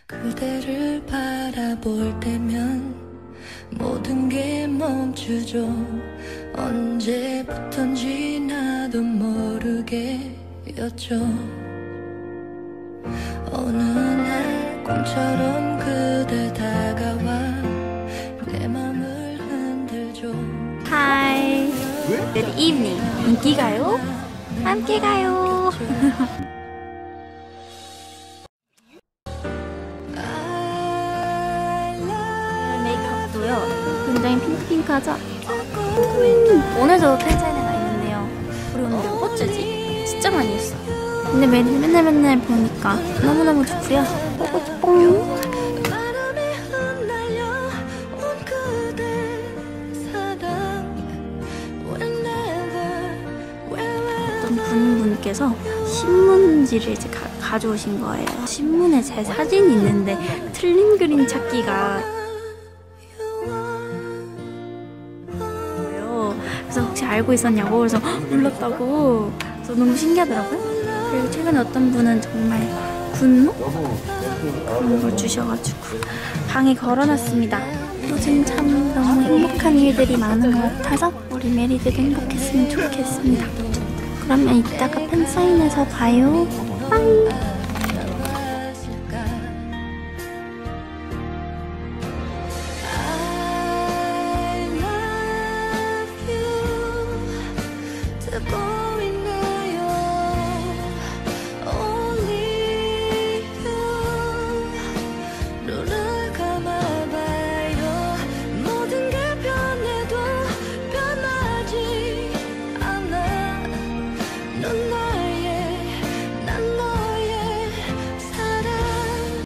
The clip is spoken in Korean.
그대를 바라볼 때면 모든 게 멈추죠. 언제부턴지 나도 모르게였죠. 어느 날 꿈처럼 그대 다가와 내 맘을 흔들죠. Hi, good evening. 인기 가요? 함께 가요. 메이크업도요. 굉장히 핑크핑크하죠? 오늘도 팬사인회가 있는데요. 우리 오늘 몇 번째지? 진짜 많이 했어. 근데 맨날 보니까 너무너무 좋고요. 보고 싶어. 분께서 신문지를 이제 가져오신 거예요. 신문에 제 사진이 있는데 틀린 그림 찾기가 그래서 혹시 알고 있었냐고 그래서 몰랐다고 그래서 너무 신기하더라고요. 그리고 최근에 어떤 분은 정말 군무? 그런 걸 주셔가지고 방에 걸어놨습니다. 요즘 참 너무 행복한 일들이 많은 것 같아서 우리 메리들도 행복했으면 좋겠습니다. 그러면 이따가 팬사인회에서 봐요. 빠이.